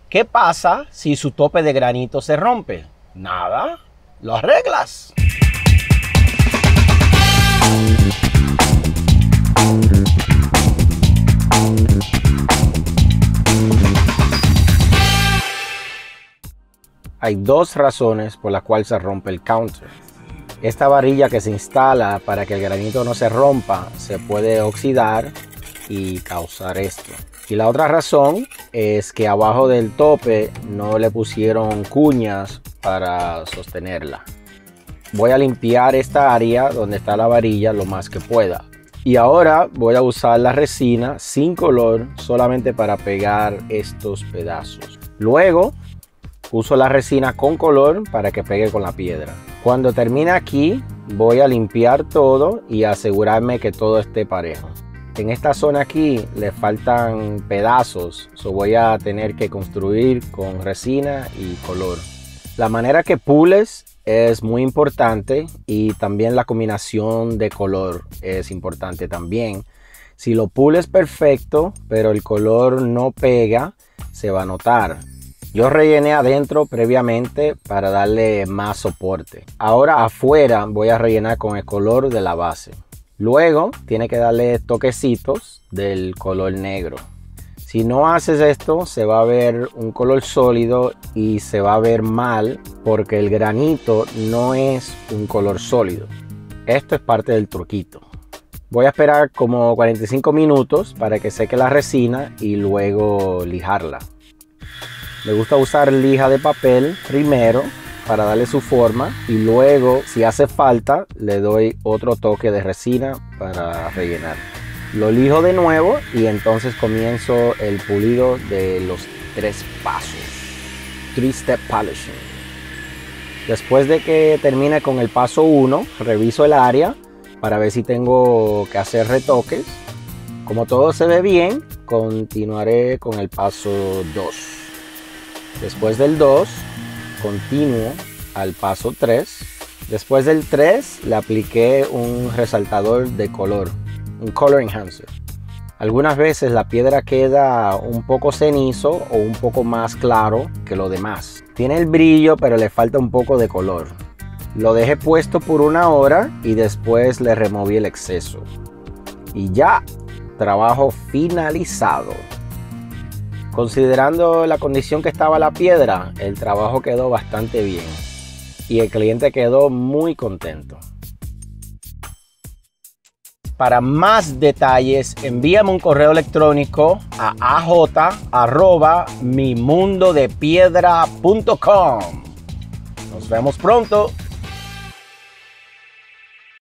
¿Qué pasa si su tope de granito se rompe? Nada, lo arreglas. Hay dos razones por las cuales se rompe el counter. Esta varilla que se instala para que el granito no se rompa se puede oxidar y causar esto. Y la otra razón es que abajo del tope no le pusieron cuñas para sostenerla. Voy a limpiar esta área donde está la varilla lo más que pueda. Y ahora voy a usar la resina sin color solamente para pegar estos pedazos. Luego uso la resina con color para que pegue con la piedra. Cuando termine aquí voy a limpiar todo y asegurarme que todo esté parejo. En esta zona aquí le faltan pedazos, voy a tener que construir con resina y color. La manera que pules es muy importante y también la combinación de color es importante también. Si lo pules perfecto, pero el color no pega, se va a notar. Yo rellené adentro previamente para darle más soporte. Ahora afuera voy a rellenar con el color de la base. Luego tiene que darle toquecitos del color negro. Si no haces esto, se va a ver un color sólido y se va a ver mal porque el granito no es un color sólido. Esto es parte del truquito. Voy a esperar como 45 minutos para que seque la resina y luego lijarla. Me gusta usar lija de papel primero para darle su forma y luego, si hace falta, le doy otro toque de resina para rellenar. Lo lijo de nuevo y entonces comienzo el pulido de los 3 pasos. 3-step polishing. Después de que termine con el paso 1, reviso el área para ver si tengo que hacer retoques. Como todo se ve bien, continuaré con el paso 2. Después del 2, continúo al paso 3. Después del 3, le apliqué un resaltador de color, un color enhancer. Algunas veces la piedra queda un poco cenizo o un poco más claro que lo demás. Tiene el brillo, pero le falta un poco de color. Lo dejé puesto por 1 hora y después le removí el exceso. Y ya, trabajo finalizado. Considerando la condición que estaba la piedra, el trabajo quedó bastante bien y el cliente quedó muy contento. Para más detalles, envíame un correo electrónico a aj@mimundodepiedra.com. Nos vemos pronto.